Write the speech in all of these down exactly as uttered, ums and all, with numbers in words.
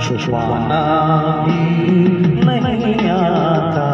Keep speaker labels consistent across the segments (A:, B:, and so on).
A: छुपाना भी नहीं आता,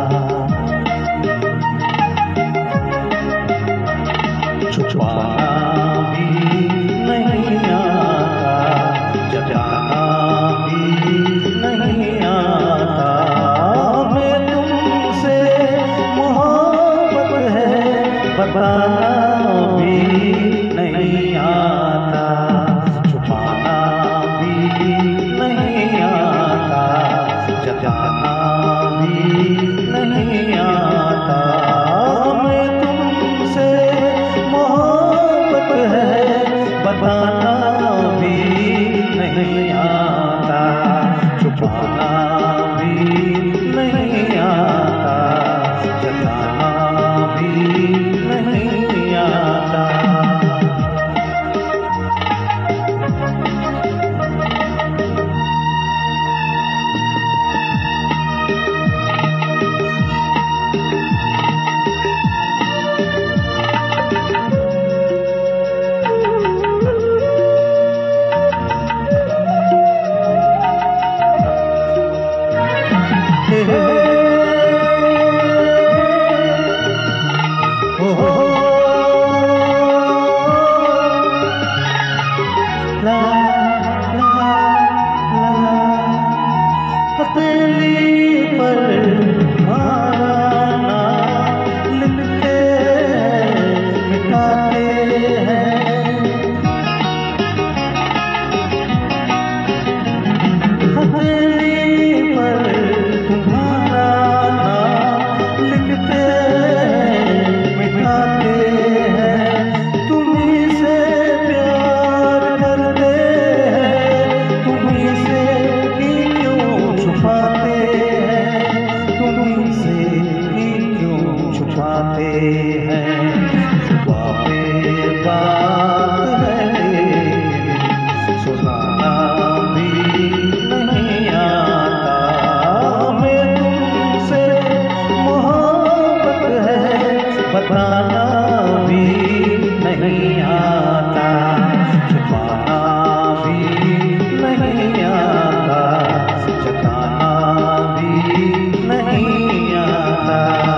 A: छुपाना भी नहीं आता, जताना भी नहीं आता। मैं तुमसे मोहब्बत है बताना भी नहीं आता, छुपाना भी नहीं आता, जताना भी नहीं आता। मैं तुमसे मोहब्बत है बताना भी नहीं आता, छुपाना भी नहीं आता, जताना भी नहीं आता। हथेली पर तुम्हारा नाम लिखते मिटाते हैं, हथेली पर तुम्हारा नाम लिखते मिटाते हैं। तुम्हीं से प्यार करते हैं, तुम्हीं से ही क्यों छुपाते हैं, तुम्हीं से ही क्यों छुपाते हैं। छुपाते बात है लेकिन सुनाना भी नहीं आता। मैं तुमसे मोहब्बत है बताना भी नहीं आता, छुपाना भी नहीं आता, जताना भी नहीं आता।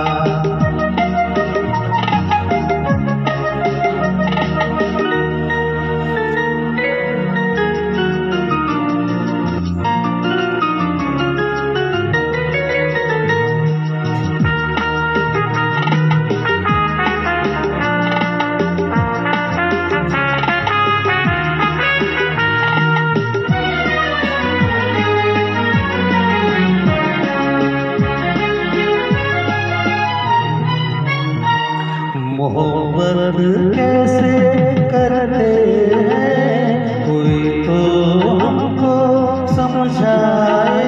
A: मोहब्बत कैसे करते हैं कोई तो हमको समझाए,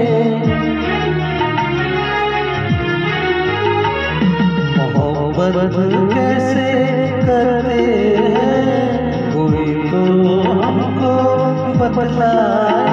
A: मोहब्बत कैसे करते हैं कोई तो हमको बतलाए।